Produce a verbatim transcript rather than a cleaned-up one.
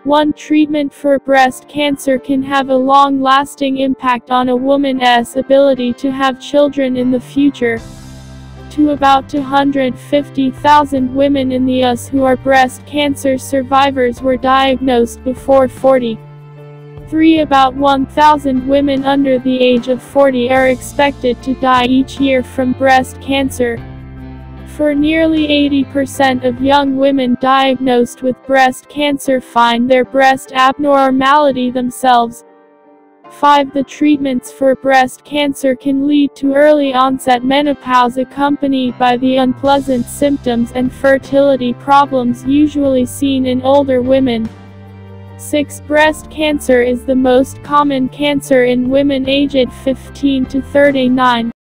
One treatment for breast cancer can have a long-lasting impact on a woman's ability to have children in the future. To about two hundred fifty thousand women in the U S who are breast cancer survivors were diagnosed before forty. three About one thousand women under the age of forty are expected to die each year from breast cancer. For nearly eighty percent of young women diagnosed with breast cancer find their breast abnormality themselves. five The treatments for breast cancer can lead to early onset menopause accompanied by the unpleasant symptoms and fertility problems usually seen in older women. six Breast cancer is the most common cancer in women aged fifteen to thirty-nine.